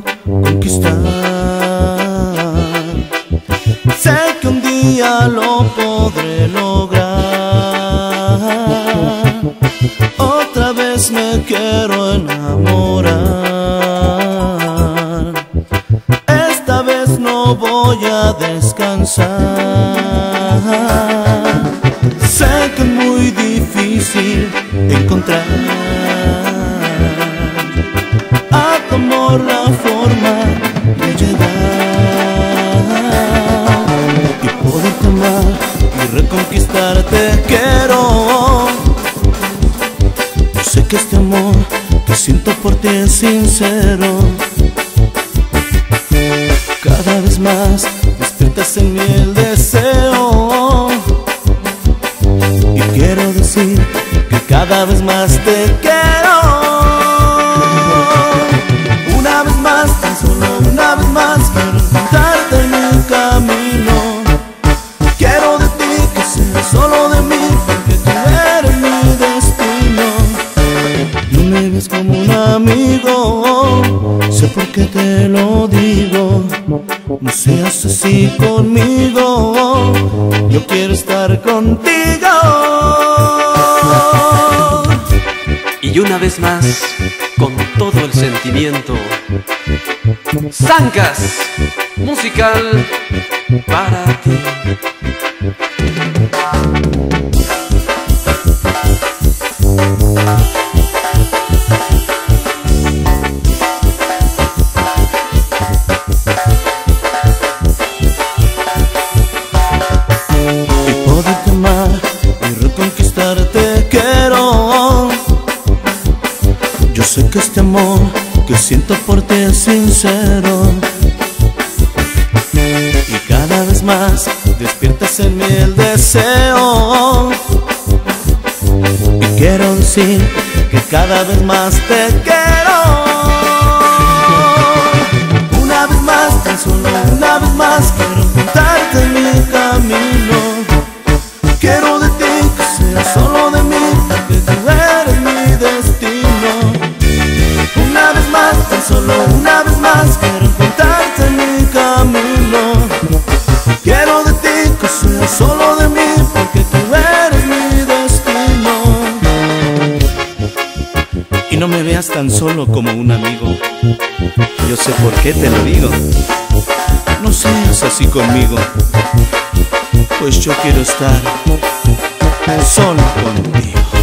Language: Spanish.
conquistar. Sé que un día lo podré lograr. Otra vez me quiero enamorar. Esta vez no voy a descansar. Sé que es muy difícil encontrar a tu amor la forma de llegar y poderte amar y reconquistarte. Quiero, yo sé que este amor que siento por ti es sincero. Cada vez más despiertas en mí el deseo y quiero decir que cada vez más te quiero. Una vez más, tan solo una vez más, quiero encontrarte en mi camino. Quiero de ti que sea solo de mí, porque tú eres mi destino. No me ves como un amigo, sé por qué te lo digo. No seas así conmigo, yo quiero estar contigo. Y una vez más, con todo el sentimiento, Zancas musical para ti. Y poderte amar y reconquistarte quiero. Yo sé que este amor que siento por ti es sincero y cada vez más despiertas en mí el deseo. Y quiero decir que cada vez más te quiero. Una vez más, tan solo una vez más, quiero encontrarte en mi camino. Quiero de ti que sea solo de mí, porque tú eres mi destino. Una vez más, tan solo una vez más, quiero encontrarte en mi camino. Quiero de ti que sea solo de mí, porque tú eres mi destino. Y no me veas tan solo como un amigo, yo sé por qué te lo digo. No seas así conmigo, pues yo quiero estar solo contigo.